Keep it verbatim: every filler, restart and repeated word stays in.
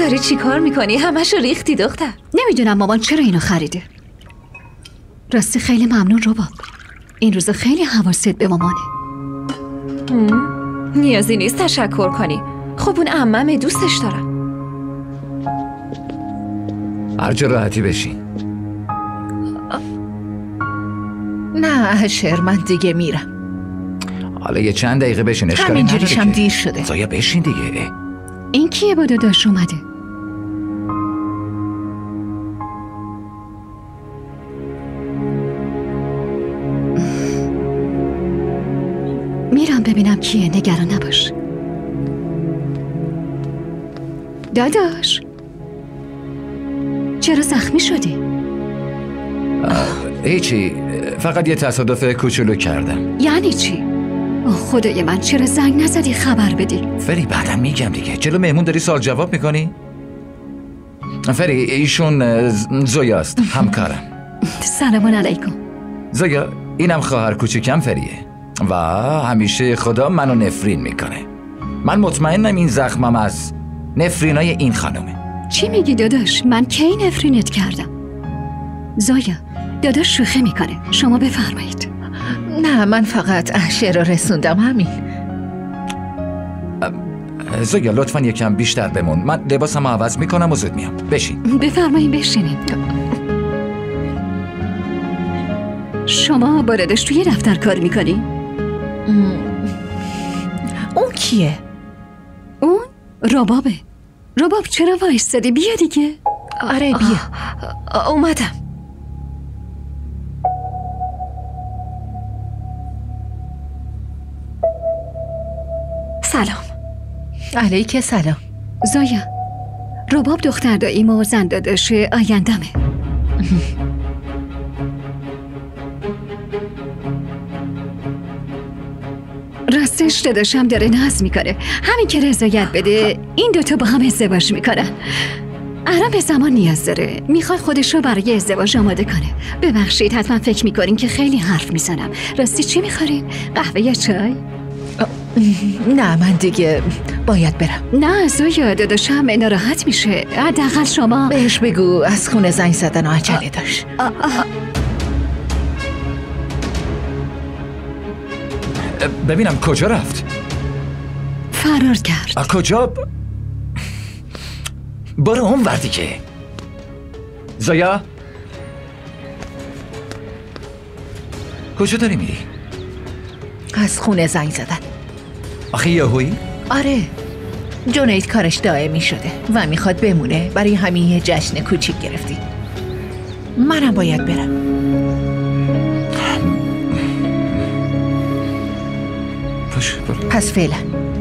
داری چی کار میکنی؟ همشو ریختی دختر. نمیدونم مامان چرا اینو خریده. راستی خیلی ممنون رباب. این روزا خیلی حواست به مامانه. نیازی نیست تشکر کنی. خب اون عممه، دوستش دارم. هر جا راحتی بشین. نه اشر، من دیگه میرم. حالا یه چند دقیقه بشین، اشکالی نداره. همینجوریشم دیر شده. زایا بشین دیگه. این کیه با داداش اومده؟ میرم ببینم کیه، نگران نباش. داداش چرا زخمی شدی؟ هیچی، فقط یه تصادف کوچولو کردم. یعنی چی؟ آه خدای من، چرا زنگ نزدی خبر بدی؟ فری بعدم میگم دیگه. جلو مهمون داری سوال جواب میکنی؟ فری ایشون زویاست، همکارم. سلام علیکم. زویا اینم خواهر کوچیکم فریه و همیشه خدا منو نفرین میکنه. من مطمئنم این زخمم از نفرینای این خانومه. چی میگی داداش؟ من کی نفرینت کردم؟ زایا داداش شوخی میکنه، شما بفرمایید. نه من فقط اشر رو رسوندم، همین. زایا لطفا یکم بیشتر بمون، من لباسمو عوض میکنم و زود میام. بشین. بفرمایید بشینید. شما با داداش توی دفتر کار میکنی؟ اون کیه؟ اون ربابه. رباب چرا وایستادی؟ بیا دیگه. آره بیا. آه، اومدم. سلام. علیک سلام. زایا رباب دختر داییم و زن داداش آیندمه. راستش داداشم داره ناز میکنه، همین که رضایت بده این دوتا با هم ازدواج میکنن. ارام به زمان نیاز داره، میخواد خودش رو برای ازدواج آماده کنه. ببخشید حتما فکر میکنین که خیلی حرف میزنم. راستی چی میخورین؟ قهوه یا چای؟ نه من دیگه باید برم. نه زویا داداشم ناراحت میشه، حداقل شما بهش بگو از خونه زنگ زدن و عجله داشت. آ آ. ببینم کجا رفت؟ فرار کرد. آ کجا؟ ب... برو اون ور دیگه. زایا کجا داری میری؟ از خونه زنگ زدن. آخه یهویی؟ آره جنید کارش دائمی شده و میخواد بمونه، برای همین یه جشن کوچیک گرفتی. منم باید برم. باشه برو. پس فعلا